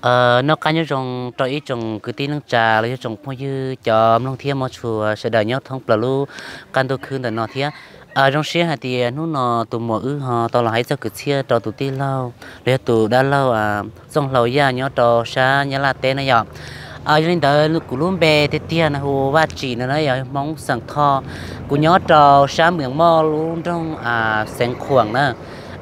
nó cá như trồng trồng ít trồng cứ tí nâng trà lấy trồng phong như cho nông thiên mà chùa sẽ đợi nhớ thông bờ lu can tôi khứ để nó thiệt trong xe hạt thì nó tụ mùa họ tao là hãy cho cứ chia cho tụ tí lâu để tụ đã lâu xong lâu ya nhớ cho sa nhớ là tên này vậy cho nên đợi lúc cú luôn bè thì tiền hồ ba chỉ nó nói vậy mong sẵn kho cú nhớ cho sa miệng mò luôn trong sen khoảng nè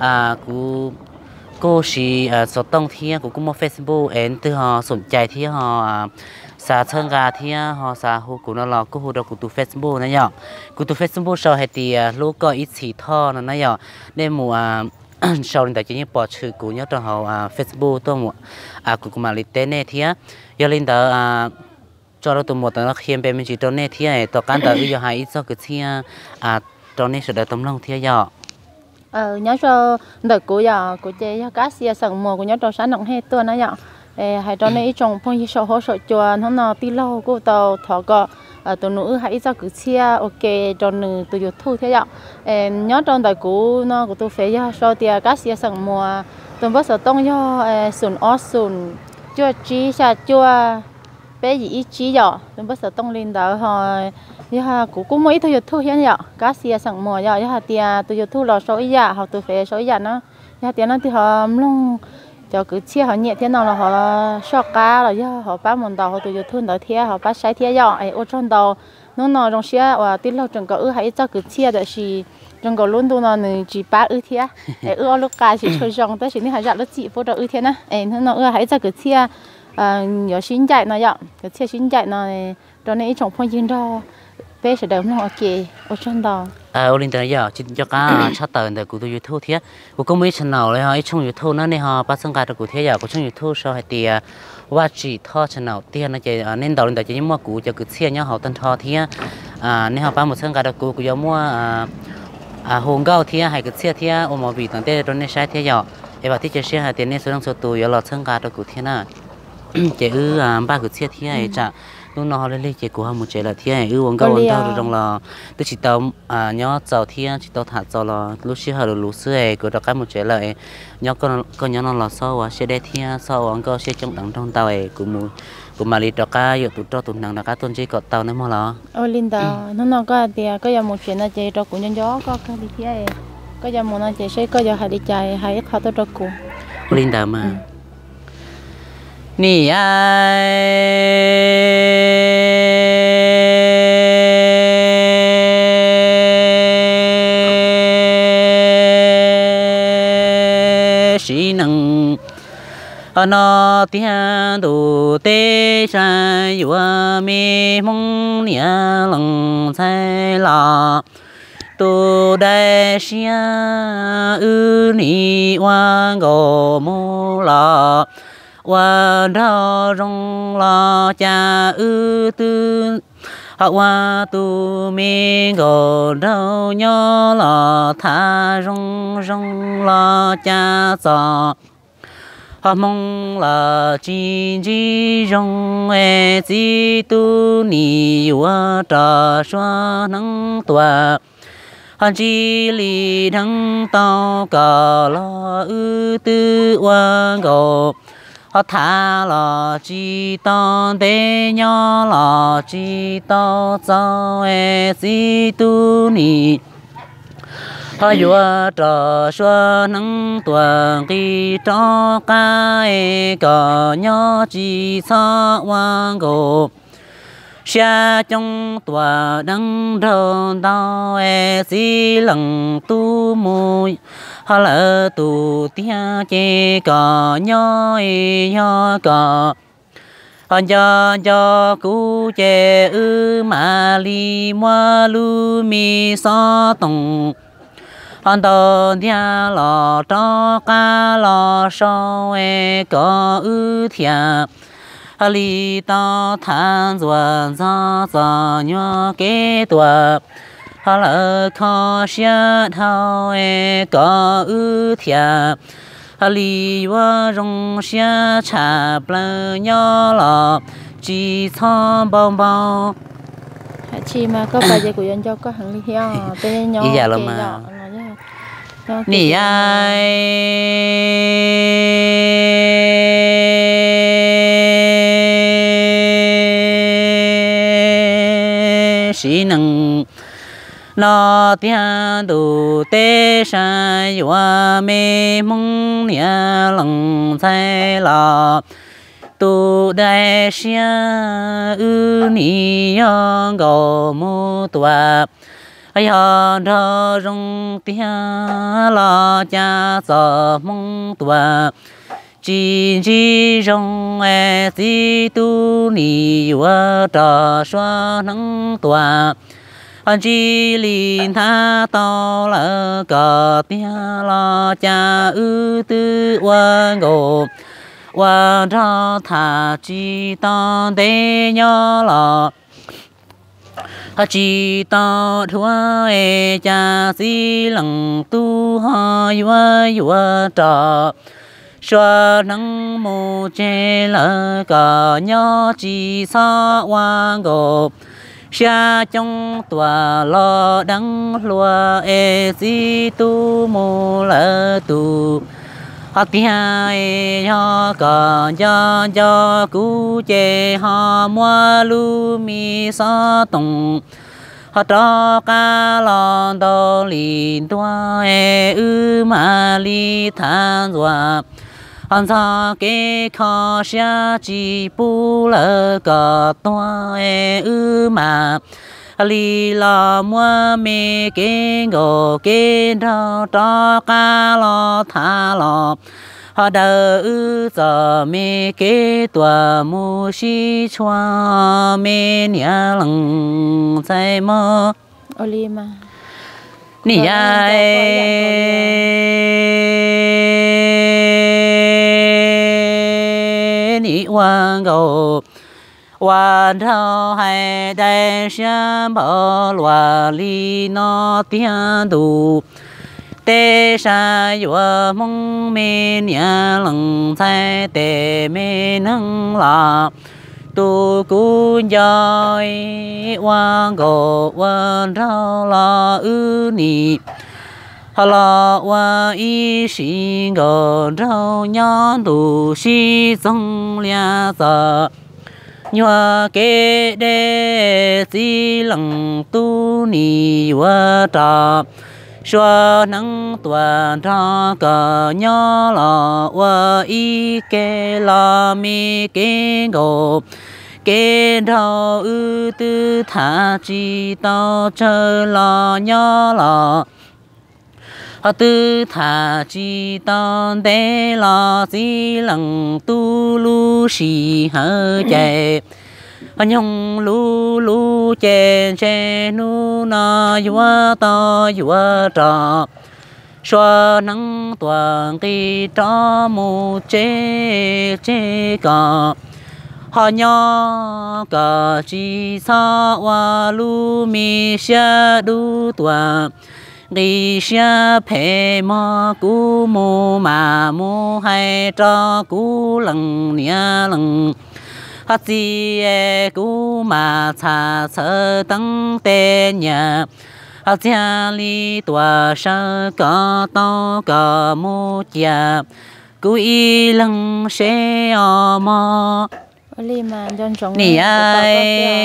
cú cô chỉ số tông thì cũng có Facebook em từ họ sủng chạy thì họ xả chân gà thì họ xả hồ cũng nó là cô hồ đâu cũng từ Facebook này nhở cũng từ Facebook sau hay thì lúc có ít chỉ thọ nó nhở nên mùa sau này tại chỉ bỏ chữ cũng nhớ trong họ Facebook tôi mùa cũng mà lịch tên này thì giờ lên đó cho nó tụi một tụi nó khiêm bên mình chỉ trong này thì này tụi cán tụi bây giờ hay ít cho cái thì trong này sẽ đợi tấm lòng thì giờ nhớ cho đợt của giờ của chị cá xia sừng mùa của nhớ cho sáng nặng hết tuần đó nhở hay cho nên trồng phong như sổ hỗ trợ cho nó tí lâu của tàu thọ cọ tụi nữ hãy cho cứ chia ok cho nữ tụi dục thu thế nhở nhớ trong đợt của nó của tôi phải cho tiền cá xia sừng mùa tụi bớt sợ tông cho sườn ó sườn chua chí xa chua bé gì chí nhở tụi bớt sợ tông lên đó hồi giờ cũng mấy tôi thu hiện giờ cá xia sẵn mùa giờ tiền tôi thu là số ít giờ họ tôi phải số ít giờ nó giờ tiền nó thì họ luôn cho cứ chia họ nhẹ thế nào là họ sọ cá rồi giờ họ bán một đầu họ tôi thu đầu thế họ bán sai thế giờ ở trong đầu nó trong xe và tí lâu trong có hãy cho cứ chia để chỉ trong có luôn tôi nó chỉ bán thế lúc cá chỉ chơi rong tới chỉ nên hãy nó chỉ phụ trợ thế nè nó hãy cho cứ chia nhỏ xin chạy nó vậy cái chia xin chạy nó cho nên trong phong yên đó bé sẽ đỡ nó ok ở trong đó linh tới giờ chỉ cho cá sát tờ để của tôi YouTube thế của công mấy channel này họ trong YouTube nó này họ bắt sang cái của thế giờ của trong YouTube sau hay thìว่าchỉ thọ channel tiền nó chỉ nên đầu lên tại chỉ mua của cho cứ chia nhau họ tân thọ thế nên họ bắt một sang cái của giờ mua hồng gạo thế hay cứ chia thế ở mà vì tận thế trong này sai thế giờ em bảo thì chỉ chia hay tiền nên số lượng số tuổi giờ là sang cái của thế nào chỉ ba cứ chia thế này chả lúc nó lên chỉ của một chế là thiên uống câu ăn tao trong là tôi chỉ tao nhớ tàu thiên chỉ tao thả tàu là lúc xưa hồi lúc xưa ấy của các một chế là nhớ con nhớ nó là sau sẽ để thiên sau uống câu sẽ trong đằng trong tàu ấy của mà đi cho cá giờ tụi cho tụi nàng là cá tuần chỉ có tàu nữa mà lo linh tàu nó có thì có giờ một chuyện là chỉ cho của nhân gió có cái gì thế có giờ một nó chỉ sẽ có giờ hai đi chạy hai khó tôi cho của linh tàu mà nì ai sĩ năng nó tiếng đủ tê sai vừa mi mong nia lòng sai lọ tu đại xia ư ni hoa gò mô lọ hoa đào rong lo cha ư tư hoa tu mi gò đào nhớ lo tha rong rong lo cha giò mong là chi rong chi tu ni hoa trà xoa nắng tòa chi li đăng tao cả lo ư tư hoa gò thả là chỉ tao để nhỏ là chỉ tao cho chỉ tu ni vừa trò xua nắng tuần khi cho cái cờ nhỏ chỉ sao quan gồ xa trong tòa đắng đầu tao chỉ lần tu mùi họ lỡ tu tia chê cò nhỏ cò họ cho cú chê mà li mua lu mi so tông họ tao tia lò cho cá lò so cò thia li tao than ruộng gió nhỏ kế tòa họ lỡ khó xia thao có thia li wa rong xia cha bờ nhỏ lọ chỉ cho bao bao chỉ mà có bài gì của dân cho có hàng li heo tên nhỏ giờ mà nỉ ai sĩ năng nó tiếng đủ tê sai hoa mê mong nia lòng sai lọ tu đại xia ư ni yang gò mu tua ai họ đó rong tia lo cha sợ mong tua chỉ chỉ rong e si tu ni wa trò xoa nắng tua anh chỉ linh tha to là cờ tia lo cha ư tư quan ngộ quan ra thà chỉ ta để nhớ lọ chỉ ta thua e cha si lăng tu ha yua trọ xóa nắng mù che lỡ cả nhớ chỉ xa quan ngộ xa trong tòa lo đắng lùa e si tu mù lỡ tu hạt tia e ho cả cho cú chê ha mua lu mi sa tông hạt cho cá lon đo lìn tua e ư ma li than dọa anh sa cái kho xa chỉ bu lỡ cả tua e ư mà li la mua mê cái ngô cái đó cho cá lo tha lo họ đỡ ư giờ mê cái tua mu si choa mê nia lăng say mơ Olima nỉ ai nỉ hoàng cầu hoàn thao hay đại xem bỏ loa li nó tiếng đủ tê sa yua mong mê nhà lăng thay tê mê nâng lạ tu cú giỏi hoàng cầu hoàn thao la ư nị la wa y sĩ ngờ rau nhon tu sĩ sông lia sa nhua kế đê si lăng tu ni wa ta xóa nắng toàn ra cả nhớ là wa y kế la mi kế ngô kế đau ư tư thả chi tao chờ la nhớ là họ tư thả chi tao để la si lăng tu lu si hơ chạy nhung lu lu chè chè nu na yua ta yua trà xóa nắng toàn kỳ trà mu chè chè cả họ nhỏ cả chỉ sa wa lu mi xa du toàn đi xa phê mò cú mù mà mù hay cho cú lăng nia lăng hát gì cú mà cha sơ tăng tê nhà hát gia li tòa sơ có to có mù chia cú y lăng xe o mò Olima dân trọng nỉ ai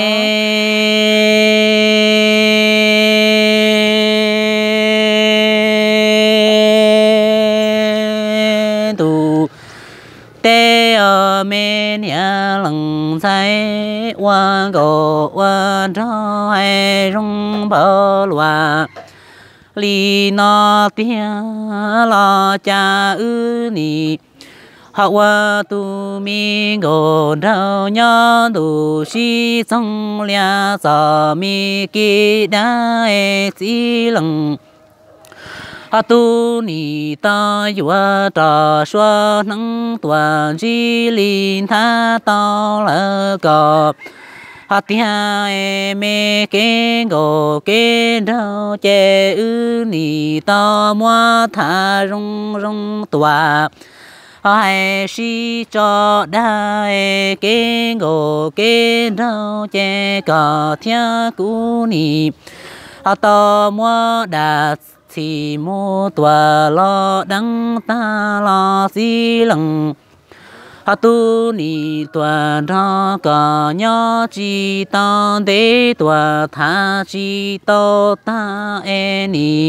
tu tê ở mê nhà lăng say qua gỗ qua cho hay rung bờ loa li nó tiếng lo cha ư nị họ qua tu mi ngô rau nhớ tu si sông lia sa mi ki đa e si lăng họ tu ni ta yua trà xóa nắng toàn chi linh tha tao lỡ cọ họ tia e mê kế ngô kế đau chê ư ni ta mua tha rong rong tòa ai si cho đại kế ngô kế đau chê cọ thia cú ni họ to mua đạt thì mua tòa lo đắng ta lo si lăng hà tu ni tua ra cả nhớ chỉ ta để tua tha chỉ to ta e ni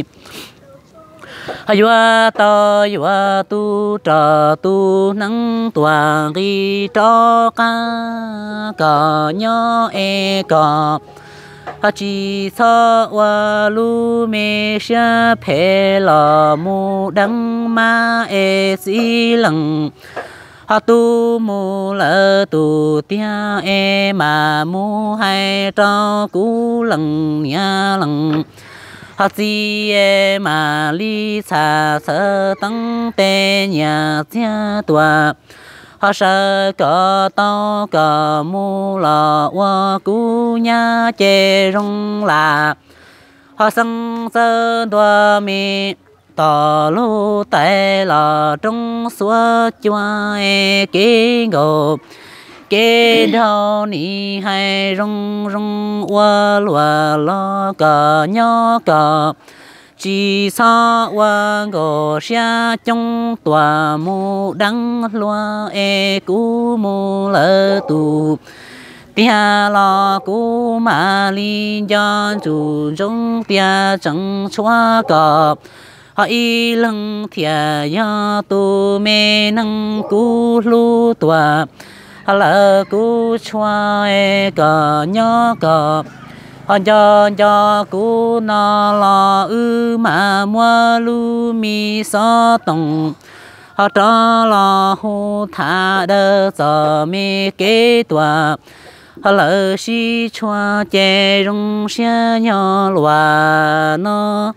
aywa ta aywa tu trà tu nắng tua ghi cho cả nhớ e cả chỉ sợ wa lu me sha phe la mu đăng ma e si lăng tu mu la tu tia e ma mu hai trao cú lăng nha lăng chi e ma li sa sơ tăng te nhà cha tua sa cờ to cờ mu la wa cú nha chê rong la sân sơ tua mi tò lu tệ là trong xóa chua e kế ngộ kế đâu ni hay rong rong qua lùa lo cờ nhỏ cờ chỉ sao qua ngộ xa trong tòa mu đắng loa e cú mu lỡ tu tia lo cú mà li cho chủ trong tia chẳng xóa cờ hãy lăng thìa ya tu mê năng cú lu tòa là cú choa e cờ nhỏ cờ cho cú na la ư mà mua lu mi sa tông cho la hu tha đơ giờ mi kế tòa là si choa chê rong xia nhỏ loa nó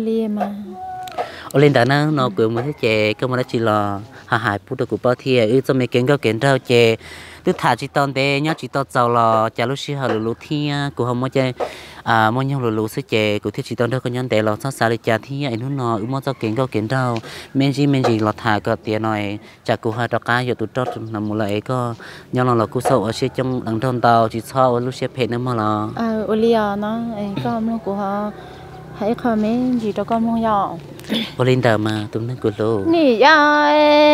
lên đó nó cũng mới chè cái mà nó chỉ là hại phụ được của bao thiệt cho mấy kiến rau chè tôi thả chỉ tòn bé nhá chỉ tòn giàu là chả lúc xưa lú thia của họ mới chè mỗi nhau lú sữa chè của thiết chỉ tòn đó có nhân để là sao sao để chả thia anh nó mới cho kiến rau men gì là thả cái tiền này chả của hai trò cá giờ tụi trót nằm một lại có nhau là cú sầu ở xe trong đằng thôn tàu chỉ sau lúc xe phê nữa mà là Olia nó có một của họ hãy comment gì cho con không nhỏ lên tờ mà tụi nó cười lô nỉ ya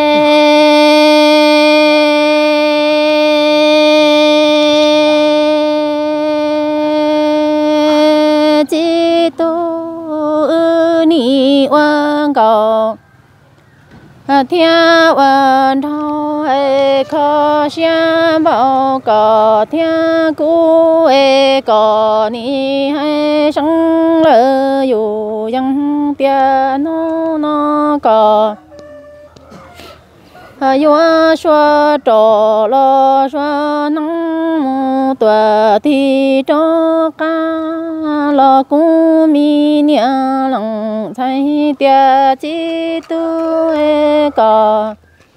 chỉ tu nỉ quan cầu thiên quan thâu e khó xiêm bảo có thiên cú e có nỉ hay sống lỡ dù yang tiền nó có yêu xóa trò lo xóa nắng mù tỏa thì cho cá lo cú mi nia lăng thay tia chỉ tu e có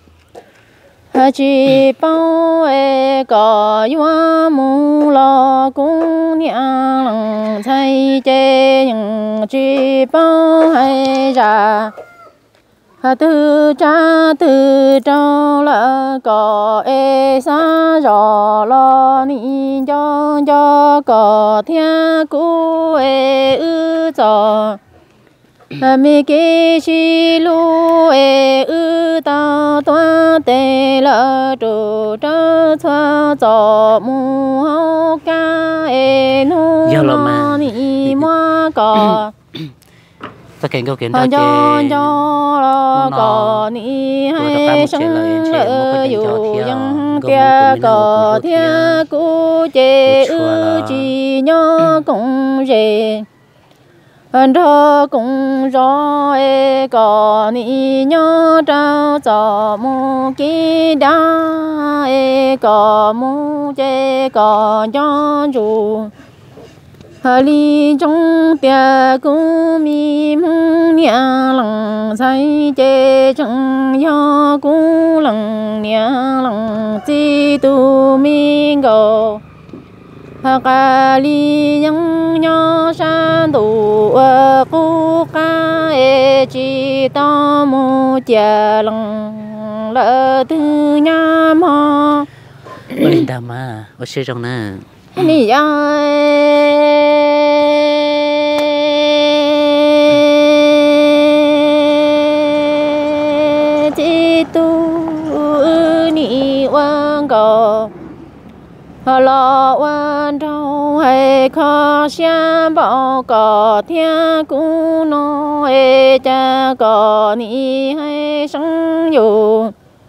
chỉ bao e có yêu mù lo cú nia lăng thay chê nhưng chỉ bao hay ra từ cha từ trong là có e sa rõ lo ni cho có thiên cú e ư cho mi kê chi lu e ư ta toa tê la tru cha cha cho mu hao ca e nu lo ni mua có ta kèn câu kiến rau cho có ni hay sống lỡ dù dân kia có thiên cú chê ư chỉ nhớ cũng dễ cho cũng rõ e có ni nhớ trao cho mu kia đa e có mu chê có cho dù li trong tia cú mi mông nia lăng say chê trong yo cú lăng nia lăng chi tu mi go ca li yang nho san tu cú ca e chi to mu chia lăng lỡ tư nha mo lên đam mà ở xe trong nè nỉ ya chỉ tu nỉ cầu lo quan trâu hay khó xem bảo có thiên cũng nó hay cha có ni hay sốngอยู่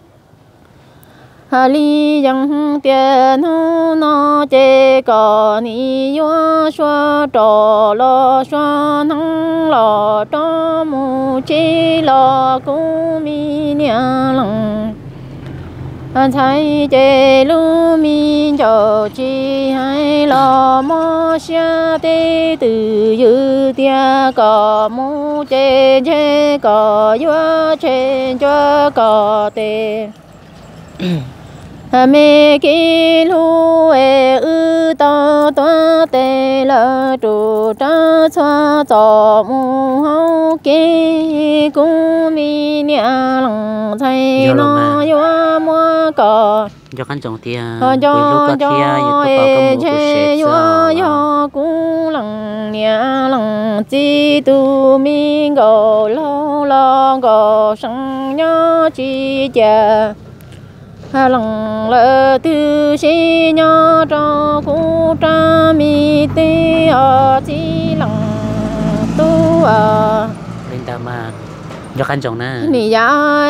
lý dân tiền nó chế có ni yo xóa trò lo xóa nắng lo cho mu chi lo cũng mi nhà lòng thấy chế lu mi cho chi hay lo mò xa tê từ dư tia có mu chế chế có yo chế cho có tê mẹ kí lu e ư to to tê lơ trụ tra xoa cho mu hậu kí cũng mi nhà lòng thấy nó yo mua cò cho khán trọng tia cho che yo cũng lòng nhà lòng chi tu mi gò lo gò sang nhớ chi cha lòng lỡ tư sĩ nhớ cho khu tra mi tê ở chi lòng tu ở lên ta mà cho khán trọng na mi ya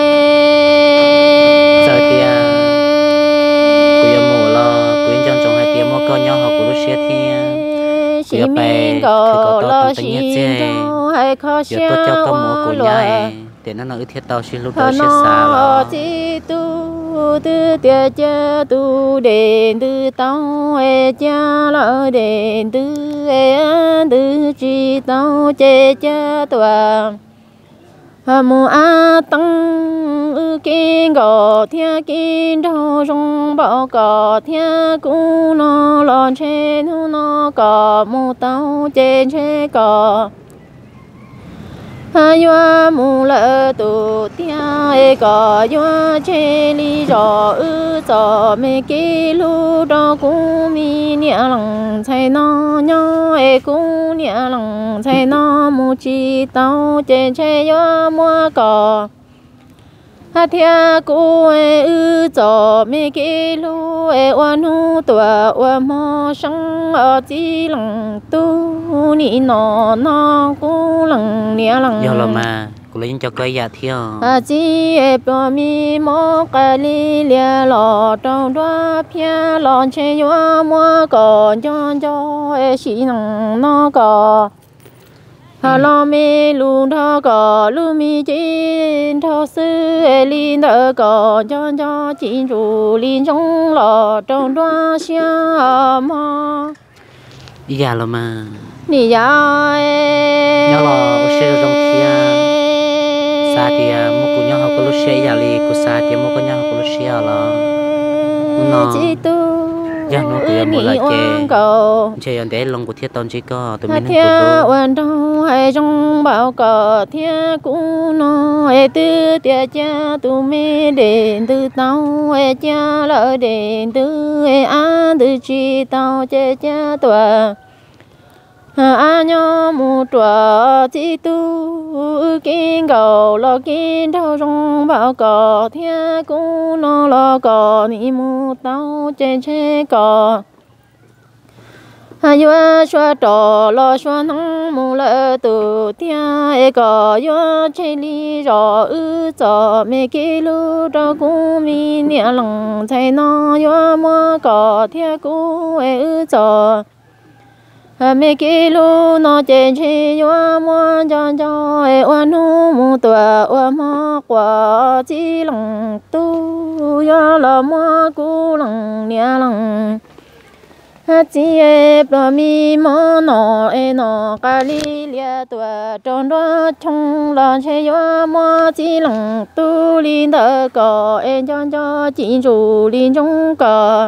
giờ tia cô yêu mồ lo cô yên trong trong hai tia mồ con nhau học cô lúc xưa thì cô bé cô to tận nhất chứ giờ tôi cho con mồ cô nhai để nó nói thiết tao xin lúc đó sẽ xa lo tư tia cha tu đền tư tao e cha lỡ đền tư e tư chi tao che cha tòa mùa a tăng ư kinh gò thia kinh đâu trong bao gò thia cũ nó lon trên nó gò mù tao trên che gò yo mu lỡ tu tia e gò yo che li rõ ư rõ mê kí lu đó cũng mi nia lòng thay nó nhỏ e cũng nia lòng thay nó mu chi tao che che yo mua gò thia cũ e ư rõ mê kí lu e oan hu tua oan mo sang ở chi lòng tu ni nó cũ lòng nia lòng giờ là mà cô lấy cho cây giả thiêu chi e bờ mi mò cà li lia lò trong đó pia lon che yo mua còn cho e xí nằng nó có lo mi lu thọ có lu mi chín thọ sư e li nợ có cho chín chủ linh trong lò trong đó xia mò giờ là mà nì ya e nhớ là sẽ trong thiêu sa thì một cô nhau học cô lúc xưa giờ li cô sa thì một cô nhau học cô lúc xưa là nó giờ nó cứ một lại chơi anh để lòng của thiết tôn chỉ có tụi mình thiên quan đâu hay trong bảo cờ thiên cũng nó hay tư tia cha tụi mình đến từ tao hay cha lỡ đến từ hay an từ chi tao che cha tòa nhớ mu trò chi tu kinh cầu lo kinh đâu trong bảo cò thiên cũng nó lo cò ni mu tao trên che cò yo xóa trò lo xóa nắng mu lỡ tu thiên e cò yo che li rõ ư rõ mê kí lu đó cũng mi nia lòng thay nó yo mua cò thiên cũng e ư rõ mẹ kí lu nó trên chi yo mua cho e oan hu mu tua oan mo quả chi lòng tu yo lo mua cú lòng nia lòng chi e bờ mi mo nó cà li lia tua trong đó trong lo che yo mua chi lòng tu linh đỡ cò e cho chi chủ linh trong cò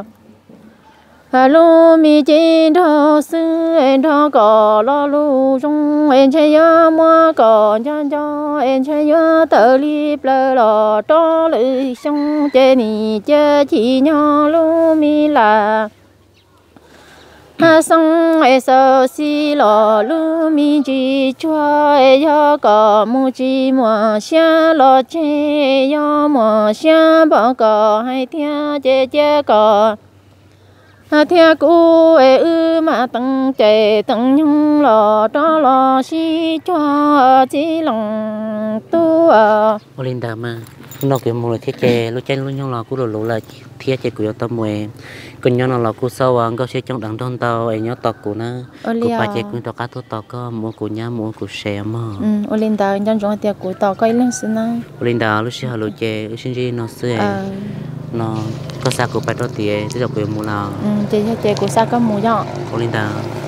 lu mi chín thọ sư en thọ cò lo lu trong en che yo mua cò cho en che yo tờ li plơ lò cho lư xong che ni che chỉ nhỏ lu mi là ha song ai sơ si lo lu mi ji chua ai yo có mu ji mo xia lo che yo mo xia bao có hai thia che có thia cu ai mà tăng chạy tăng nhung lo cho lo si cho chỉ lòng tu Olinda mà nó kiểu một thiết chế lúc trên lúc nhau là cú đồ là thiết chế của tao mùi còn nhau là cú sâu anh có sẽ trong đằng đông tao ấy nhớ tao của nó cú ba chế cũng tao cá thu tao có mua của nhá mua của xe mà Olinda trong trong tiệc của tao có lần xưa nào Olinda lúc xưa lúc chế lúc sinh nó xưa nó có sao của phải đó thì cái dọc của mua là chế của sao có mua nhở Olinda